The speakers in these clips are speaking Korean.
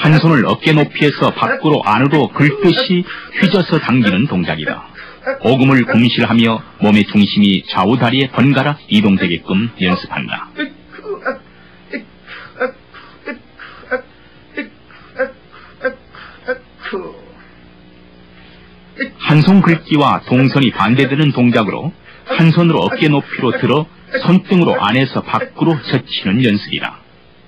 한 손을 어깨 높이에서 밖으로 안으로 긁듯이 휘져서 당기는 동작이다. 오금을 공실하며 몸의 중심이 좌우 다리에 번갈아 이동되게끔 연습한다. 한 손 긁기와 동선이 반대되는 동작으로 한 손으로 어깨 높이로 들어 손등으로 안에서 밖으로 젖히는 연습이다.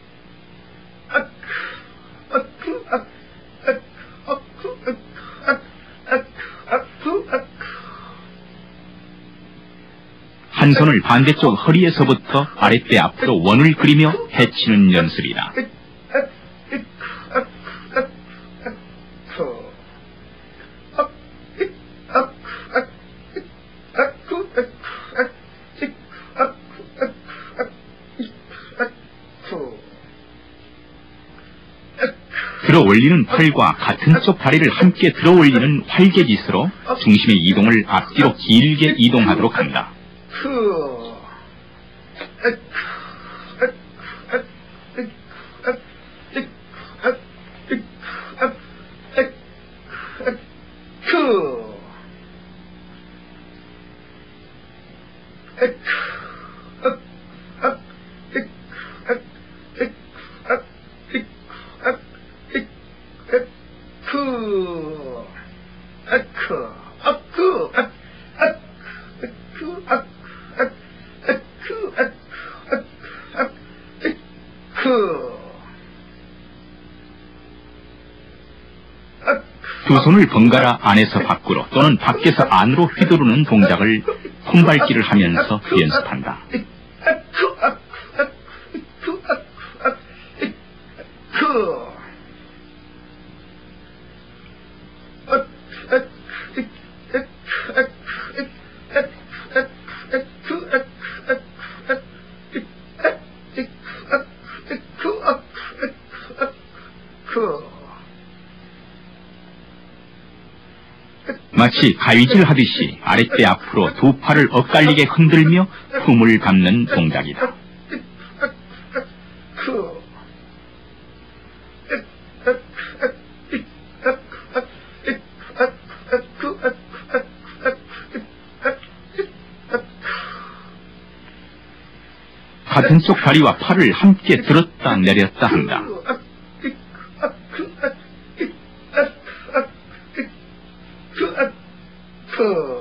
한 손을 반대쪽 허리에서부터 아랫배 앞으로 원을 그리며 헤치는 연습이다. 들어 올리는 팔과 같은 쪽 다리를 함께 들어 올리는 활개짓으로 중심의 이동을 앞뒤로 길게 이동하도록 한다. 두 손을 번갈아 안에서 밖으로 또는 밖에서 안으로 휘두르는 동작을 손발기를 하면서 연습한다. 마치 가위질 하듯이 아랫배 앞으로 두 팔을 엇갈리게 흔들며 품을 감는 동작이다. 같은 쪽 다리와 팔을 함께 들었다 내렸다 한다. 그